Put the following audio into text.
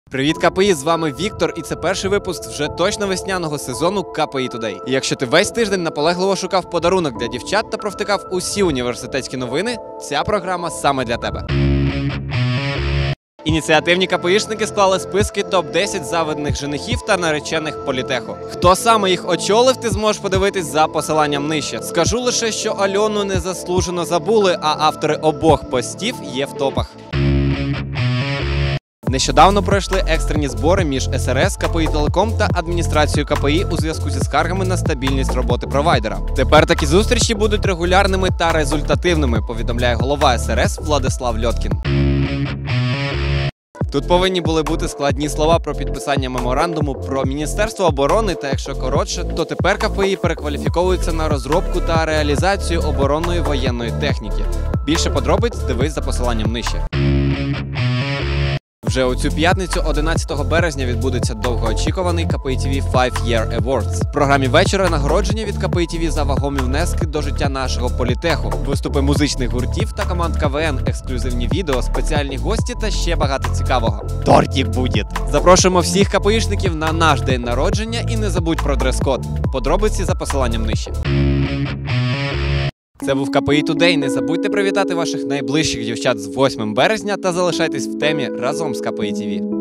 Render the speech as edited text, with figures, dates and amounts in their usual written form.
Привіт, КПІ! З вами Віктор, і це перший випуск вже точно весняного сезону КПІ Today. І якщо ти весь тиждень наполегливо шукав подарунок для дівчат та провтикав усі університетські новини, ця програма саме для тебе. Ініціативні КПІшники склали списки топ-10 завидних женихів та наречених політеху. Хто саме їх очолив, ти зможеш подивитись за посиланням нижче. Скажу лише, що Альону незаслужено забули, а автори обох постів є в топах. Нещодавно пройшли екстрені збори між СРС, КПІ Телеком та адміністрацією КПІ у зв'язку зі скаргами на стабільність роботи провайдера. Тепер такі зустрічі будуть регулярними та результативними, повідомляє голова СРС Владислав Льоткін. Тут повинні були бути складні слова про підписання меморандуму про Міністерство оборони, та якщо коротше, то тепер КПІ перекваліфіковується на розробку та реалізацію оборонної воєнної техніки. Більше подробиць дивись за посиланням нижче. Вже у цю п'ятницю, 11 березня, відбудеться довгоочікуваний КПІ ТВ 5-Year Awards. В програмі вечора нагородження від КПІ ТВ за вагомі внески до життя нашого політеху, виступи музичних гуртів та команд КВН, ексклюзивні відео, спеціальні гості та ще багато цікавого. Тортик буде! Запрошуємо всіх КПІшників на наш день народження і не забудь про дрес-код. Подробиці за посиланням нижче. Це був КПІ Today. Не забудьте привітати ваших найближчих дівчат з 8 березня та залишайтесь в темі разом з КПІ ТВ.